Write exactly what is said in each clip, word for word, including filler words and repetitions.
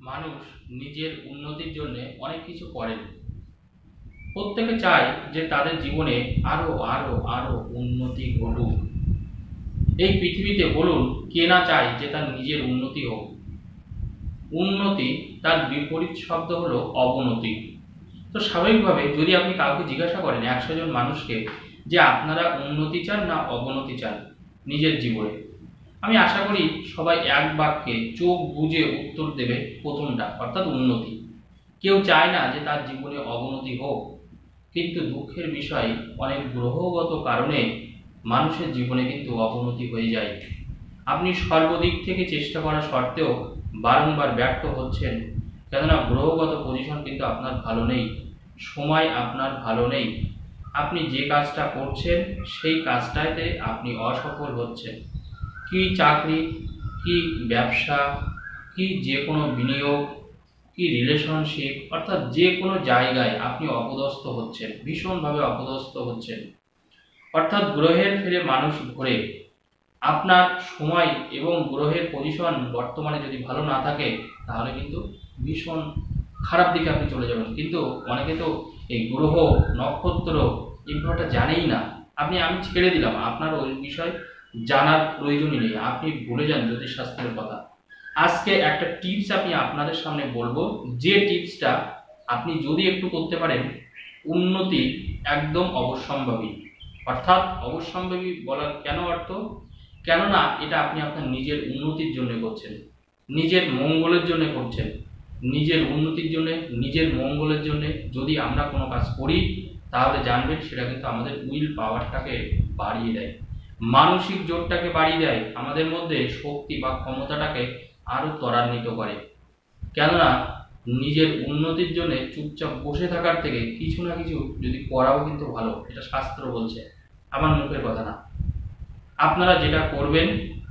মানুষ নিজের উন্নতির জন্য অনেক কিছু করেন। প্রত্যেকে চায় যে তাদের জীবনে আরো আরো আরো উন্নতি ঘটুক। এই পৃথিবীতে বলুন কে না চায় যে তার নিজের উন্নতি হোক। উন্নতি তার বিপরীত শব্দ হলো অবনতি। তো স্বাভাবিকভাবে যদি আপনি কাউকে জিজ্ঞাসা করেন একশো জন মানুষকে যে আপনারা উন্নতি চান না অবনতি চান নিজের জীবনে, আমি আশা করি সবাই এক বাক্যে চোখ বুজে উত্তর দেবে প্রথমটা, অর্থাৎ উন্নতি। কেউ চায় না যে তার জীবনে অবনতি হোক, কিন্তু দুঃখের বিষয় অনেক গ্রহগত কারণে মানুষের জীবনে কিন্তু অবনতি হয়ে যায়। আপনি সর্বদিক থেকে চেষ্টা করা সত্ত্বেও বারংবার ব্যর্থ হচ্ছেন, কেননা গ্রহগত পজিশন কিন্তু আপনার ভালো নেই, সময় আপনার ভালো নেই। আপনি যে কাজটা করছেন সেই কাজটাতে আপনি অসফল হচ্ছেন। কি চাকরি, কি ব্যবসা, কি যে কোনো বিনিয়োগ, কি রিলেশনশিপ, অর্থাৎ যে কোনো জায়গায় আপনি অপদস্থ হচ্ছেন, ভীষণভাবে অপদস্থ হচ্ছেন। অর্থাৎ গ্রহের ফেরে মানুষ ঘোরে। আপনার সময় এবং গ্রহের পজিশন বর্তমানে যদি ভালো না থাকে তাহলে কিন্তু ভীষণ খারাপ দিকে আপনি চলে যাবেন। কিন্তু অনেকে তো এই গ্রহ নক্ষত্র এই ব্যাপারটা জানেই না। আপনি আমি ছেড়ে দিলাম, আপনার ওই বিষয় জানার প্রয়োজনই নেই, আপনি ভুলে যান জ্যোতিষশাস্ত্রের কথা। আজকে একটা টিপস আমি আপনাদের সামনে বলবো, যে টিপসটা আপনি যদি একটু করতে পারেন উন্নতি একদম অবশ্যম্ভাবী। অর্থাৎ অবশ্যম্ভাবী বলার কেন অর্থ, কেননা এটা আপনি আপনার নিজের উন্নতির জন্য করছেন, নিজের মঙ্গলের জন্য করছেন। নিজের উন্নতির জন্য, নিজের মঙ্গলের জন্য যদি আমরা কোনো কাজ করি তাহলে জানবেন সেটা কিন্তু আমাদের উইল পাওয়ারটাকে বাড়িয়ে দেয়, মানসিক জোরটাকে বাড়িয়ে দেয়, আমাদের মধ্যে শক্তি বা ক্ষমতাটাকে আরো ত্বরান্বিত করে। কেননা নিজের উন্নতির জন্য চুপচাপ বসে থাকার থেকে কিছু না কিছু যদি করাও কিন্তু ভালো, এটা শাস্ত্র বলছে, আমার মুখের কথা না। আপনারা যেটা করবেন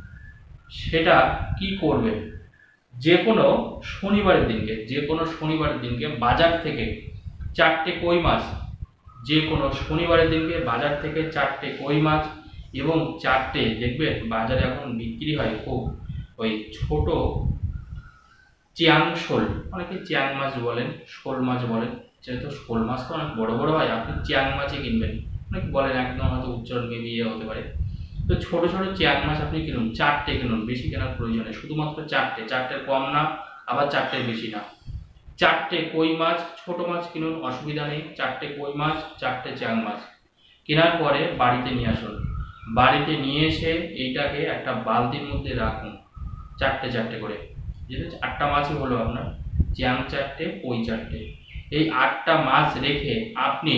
সেটা কি করবেন, যে কোনো শনিবারের দিনকে, যে কোনো শনিবারের দিনকে বাজার থেকে চারটে কই মাছ, যে কোনো শনিবারের দিনকে বাজার থেকে চারটে কই মাছ এবং চারটে, দেখবেন বাজারে এখন বিক্রি হয় খুব ওই ছোট চিয়াং শোল, অনেকে চিয়াং মাছ বলেন, শোল মাছ বলেন, যেহেতু শোল মাছ তো অনেক বড় বড় হয়, আপনি চিয়াং মাছই কিনবেন। অনেকে বলেন একদম হয়তো উচ্চারণ মেবি ইয়ে হতে পারে। তো ছোট ছোট চিয়াং মাছ আপনি কিনুন, চারটে কিনুন, বেশি কেনার প্রয়োজন নেই, শুধুমাত্র চারটে, চারটের কম না আবার চারটের বেশি না। চারটে কই মাছ, ছোট মাছ কিনুন, অসুবিধা নেই। চারটে কই মাছ, চারটে চিয়াং মাছ কেনার পরে বাড়িতে নিয়ে আসুন। বাড়িতে নিয়ে এসে এইটাকে একটা বালতির মধ্যে রাখুন, চারটে চারটে করে, যেহেতু আটটা মাছই হলো আপনার, চিয়াং চারটে কই চারটে, এই আটটা মাছ রেখে আপনি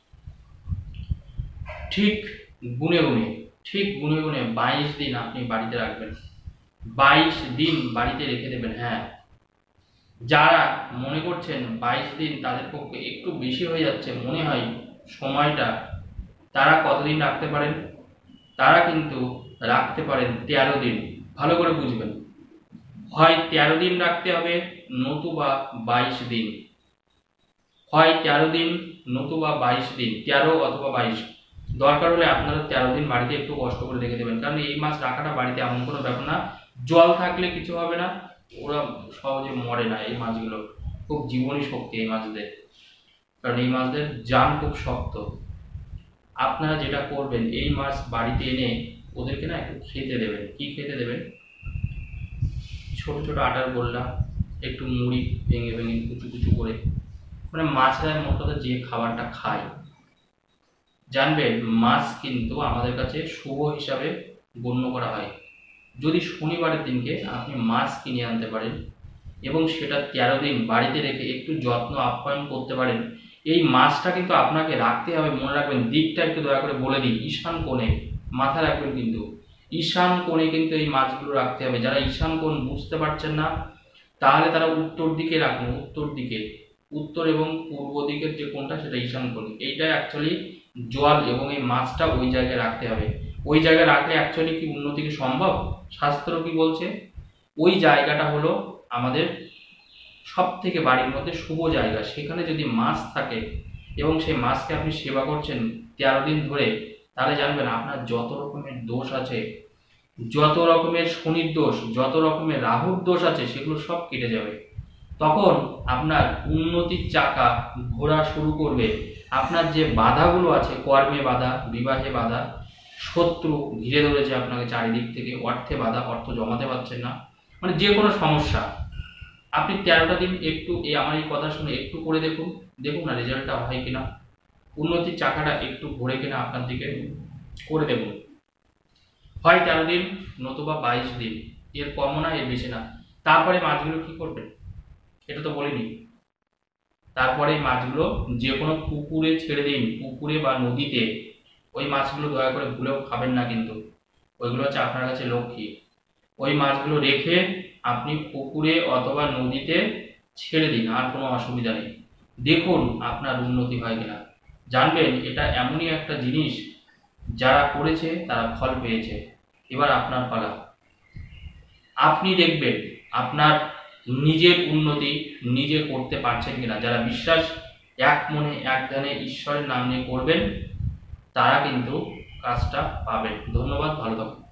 ঠিক গুনে গুনে ঠিক গুনে গুনে বাইশ দিন আপনি বাড়িতে রাখবেন। বাইশ দিন বাড়িতে রেখে দেবেন। হ্যাঁ, যারা মনে করছেন বাইশ দিন তাদের পক্ষে একটু বেশি হয়ে যাচ্ছে মনে হয় সময়টা, তারা কতদিন রাখতে পারেন, তারা কিন্তু রাখতে পারেন তেরো দিন। ভালো করে বুঝবেন, হয় তেরো দিন রাখতে হবে নতুবা বাইশ দিন, হয় তেরো দিন নতুবা বাইশ দিন, তেরো অথবা বাইশ। দরকার হলে আপনারা তেরো দিন বাড়িতে একটু কষ্ট করে রেখে দেবেন, কারণ এই মাছ রাখাটা বাড়িতে এমন কোনো ব্যাপার না, জল থাকলে কিছু হবে না, ওরা সহজে মরে না। এই মাছগুলো খুব জীবনী শক্তি এই মাছদের, কারণ এই মাছদের জান খুব শক্ত। আপনারা যেটা করবেন এই মাছ বাড়িতে এনে ওদেরকে না একটু খেতে দেবেন। কি খেতে দেবেন, ছোট ছোট আটার গোল্লা, একটু মুড়ি ভেঙে ভেঙে কুচু কুচু করে, মানে মাছের মতো যে খাবারটা খায়, জানবেন মাছ কিন্তু আমাদের কাছে শুভ হিসাবে গণ্য করা হয়। যদি শনিবারের দিনকে আপনি মাছ কিনে আনতে পারেন এবং সেটা তেরো দিন বাড়িতে রেখে একটু যত্ন আপ্যায়ন করতে পারেন, এই মাছটা কিন্তু আপনাকে রাখতে হবে, মনে রাখবেন দিকটা একটু দয়া করে বলে দিই, ঈশান কোণে মাথা রাখবেন, কিন্তু ঈশান কোণে কিন্তু এই মাছগুলো রাখতে হবে। যারা ঈশান কোণ বুঝতে পারছেন না তাহলে তারা উত্তর দিকে রাখুন, উত্তর দিকে, উত্তর এবং পূর্ব দিকের যে কোণটা সেটা ঈশান কোণ, এইটা অ্যাকচুয়ালি জল এবং এই মাছটা ওই জায়গায় রাখতে হবে। ওই জায়গায় রাখলে অ্যাকচুয়ালি কি উন্নতি কি সম্ভব? শাস্ত্র কি বলছে? ওই জায়গাটা হলো আমাদের সব থেকে বাড়ির মধ্যে শুভ জায়গা, সেখানে যদি মাছ থাকে এবং সেই মাছকে আপনি সেবা করছেন তেরো দিন ধরে, তাহলে জানবেন আপনার যত রকমের দোষ আছে, যত রকমের শনির দোষ, যত রকমের রাহুর দোষ আছে, সেগুলো সব কেটে যাবে। তখন আপনার উন্নতির চাকা ঘোরা শুরু করবে। আপনার যে বাধাগুলো আছে, কর্মে বাধা, বিবাহে বাধা, শত্রু ঘিরে ধরেছে আপনাকে চারিদিক থেকে, অর্থে বাধা, অর্থ জমাতে পারছেন না, মানে যে কোনো সমস্যা, আপনি তেরোটা দিন একটু এই আমার এই কথা শুনে একটু করে দেখুন, দেখুন না রেজাল্টটা হয় কিনা, উন্নতির চাকাটা একটু ঘোরে কিনা আপনার দিকে, করে দেখুন। হয় তেরো দিন নতুবা বাইশ দিন, এর কমও না এর বেশি না। তারপরে মাছগুলো কি করবেন এটা তো বলিনি। তারপরে মাছগুলো যে কোনো পুকুরে ছেড়ে দিন, পুকুরে বা নদীতে। ওই মাছগুলো দয়া করে ভুলেও খাবেন না, কিন্তু ওইগুলো হচ্ছে আপনার কাছে লক্ষ্মী। ওই মাছগুলো রেখে আপনি পুকুরে অথবা নদীতে ছেড়ে দিন, আর কোনো অসুবিধা নেই। দেখুন আপনার উন্নতি হয় কিনা। জানবেন এটা এমনই একটা জিনিস, যারা করেছে তারা ফল পেয়েছে। এবার আপনার পালা, আপনি দেখবেন আপনার নিজের উন্নতি নিজে করতে পারছেন কিনা। যারা বিশ্বাস এক মনে এক ধ্যানে ঈশ্বরের নাম নিয়ে করবেন, তারা কিন্তু কাজটা পাবেন। ধন্যবাদ, ভালো থাকুন।